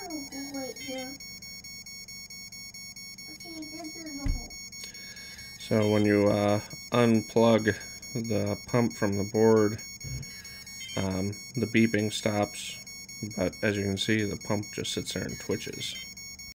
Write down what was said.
have a hole right here. Okay, this is the hole. So when you unplug the pump from the board, the beeping stops, but as you can see, the pump just sits there and twitches.